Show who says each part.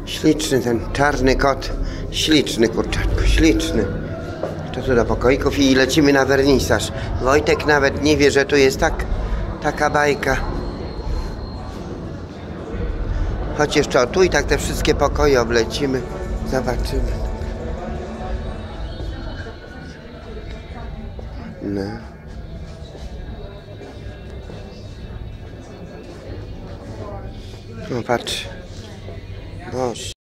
Speaker 1: Śliczny ten czarny kot. Śliczny kurczatko, śliczny. To tu do pokoików i lecimy na wernisaż. Wojtek nawet nie wie, że tu jest taka bajka. Chodź jeszcze o tu i tak te wszystkie pokoje oblecimy. Zobaczymy. No. No patrz. Boże.